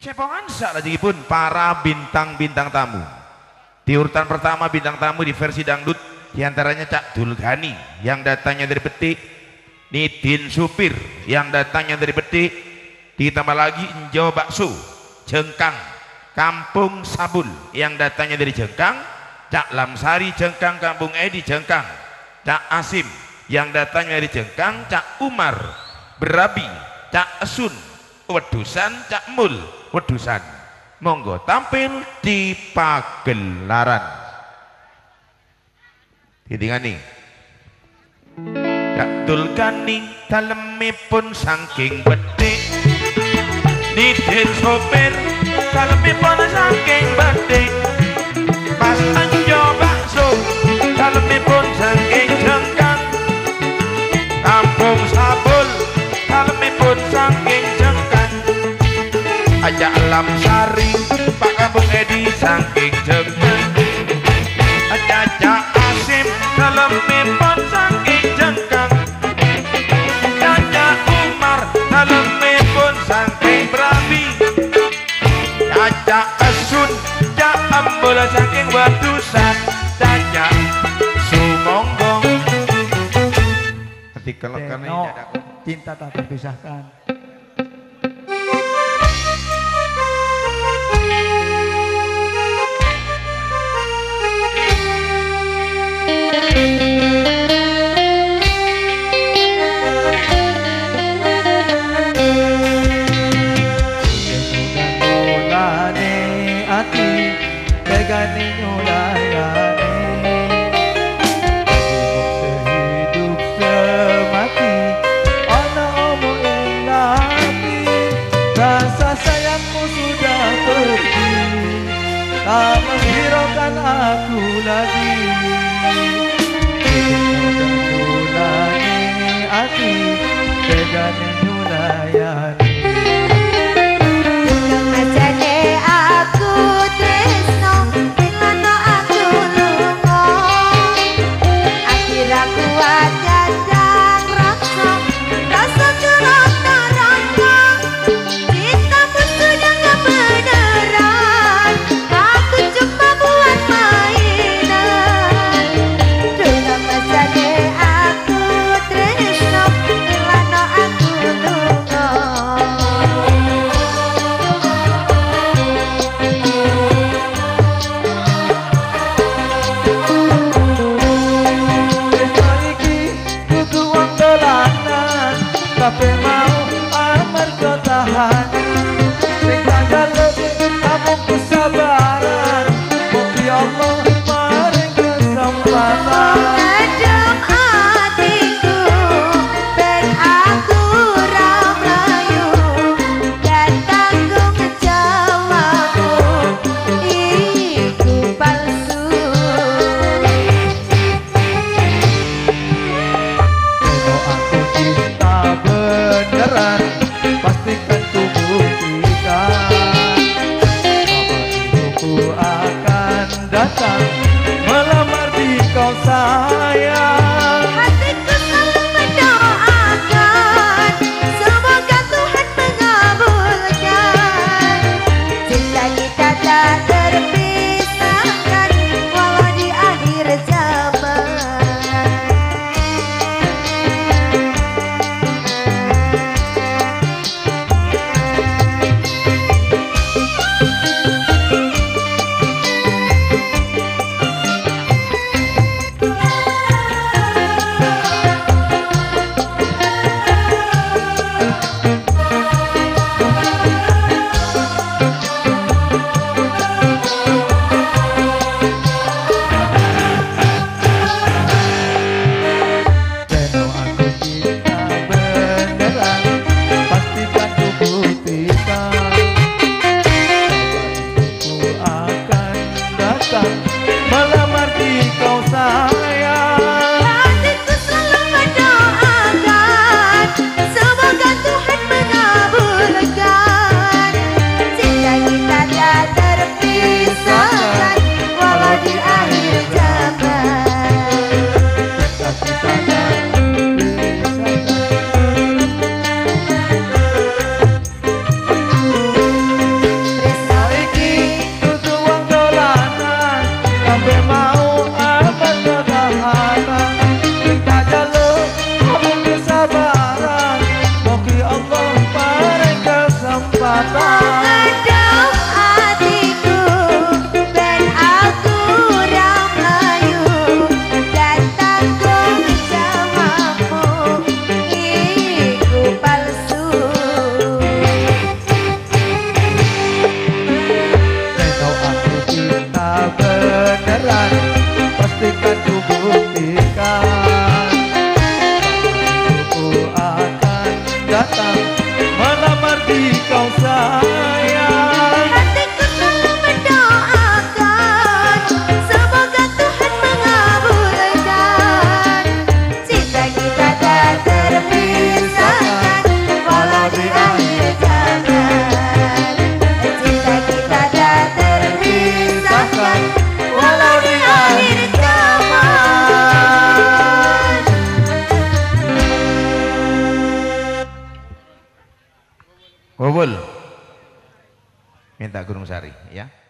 Cepongan salajengipun para bintang-bintang tamu. Di urutan pertama bintang tamu di versi dangdut diantaranya Cak Dulgani yang datangnya dari Betik, Nidin Supir yang datangnya dari Betik, ditambah lagi Enjo Bakso, Jengkang, Kampung Sabul yang datangnya dari Jengkang, Cak Lamsari Jengkang, Kampung Edi Jengkang, Cak Asim yang datangnya dari Jengkang, Cak Umar Berabi, Cak Esun Wedusan, Cak Mul Wedusan. Monggo tampil di pagelaran. Ditingani Cak Dulgani dalemipun saking Betik, Nidin Sopir dalemipun saking Betik, Mas Enjo Bakso dalemipun saking Jengkang, Kampung Sabul dalemipun saking Jengkang, Ajak Lamsari Pak Kampung Edi saking Jengkang, Ajak Asim dalemipun saking Jengkang, Ajak Umar dalemipun saking Berabi, Ajak Esun Cak Ambul saking Wedusan, Ajak Sumonggong. Ketika karena ini ada cinta tak terpisahkan. Tegane nyulayane sehidup semati ana omong lagi, rasa sayangmu sudah pergi, tak menghiraukan aku lagi. Nyulayane ati tegane nyulayane. Aku datang. Ngedok hatiku ben aku ramayu datang jamamu iku palsu. Kalau aku cinta beneran, pastikan ku buktikan. Aku akan datang melamar di kau sayang. Hatiku selalu mendoakan semoga Tuhan mengabulkan. Cinta kita tak terpisahkan walau di akhir zaman. Cinta kita tak terpisahkan walau di akhir zaman. Wobul minta Gunung Sari ya.